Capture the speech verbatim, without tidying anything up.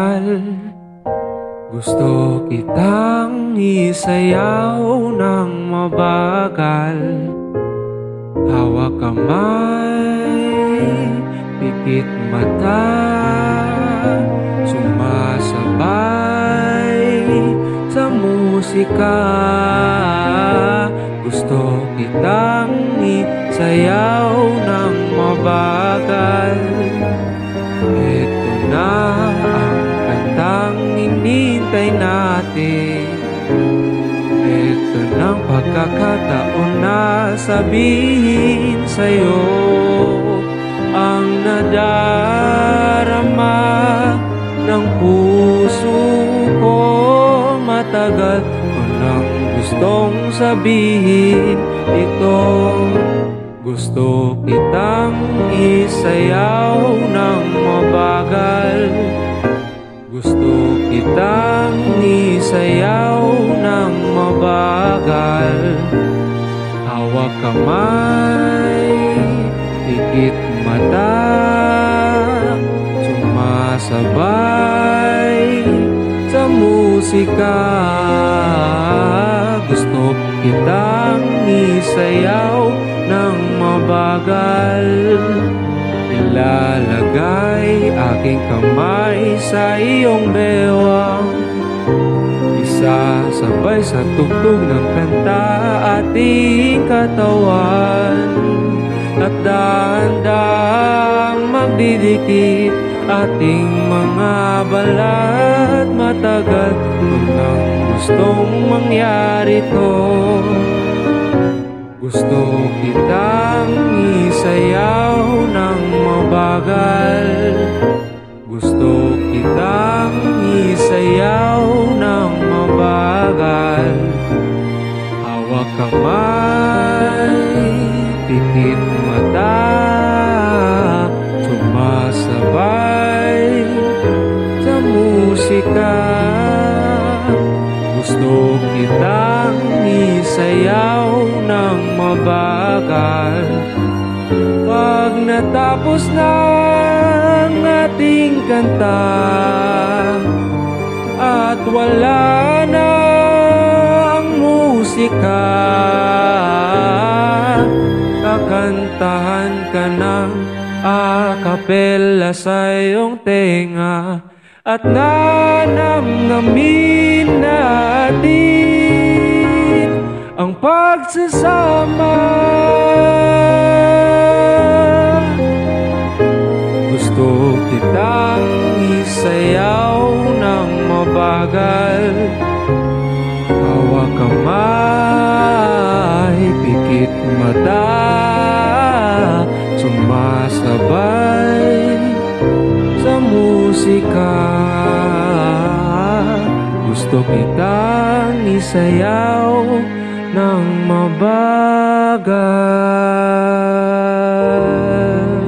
mabagal. Gusto kitang isayaw ng mabagal. Hawak kamay, pikit mata, sumasabay sa musika. Gusto kitang isayaw ng mabagal. Ito na ang kantang hinintay natin. Ito ng pagkakataon na sabihin sa'yo ang nadarama ng puso ko. Matagal ko nang gustong sabihin ito. Gusto kitang isayaw ng mabagal. Gusto kitang isayaw ng mabagal. Hawak kamay, pikit mata, sumasabay sa musika. Gusto kitang isayaw ng mabagal. Ilalagay aking kamay sa iyong bewang. Isasabay sa tugtog ng kanta ating katawan. At dahan-dahang magdidikit ating mga balat. Matagal ko nang gustong mangyari to. Gusto kitang isayaw ng mabagal. Gusto kitang isayaw ng mabagal. Hawak kamay, pikit mata, sumasabay sa musika. Gusto kitang isayaw ng mabagal. Pag natapos na ang ating kanta at wala na ang musika, kakantahan ka ng akapela sa iyong tenga. At nanamnamin natin ang pagsasama. Gusto kitang isayaw ng mabagal. Hawak kamay, pikit mata, sumasabay sa musika. Gusto kitang isayaw ng mabagal.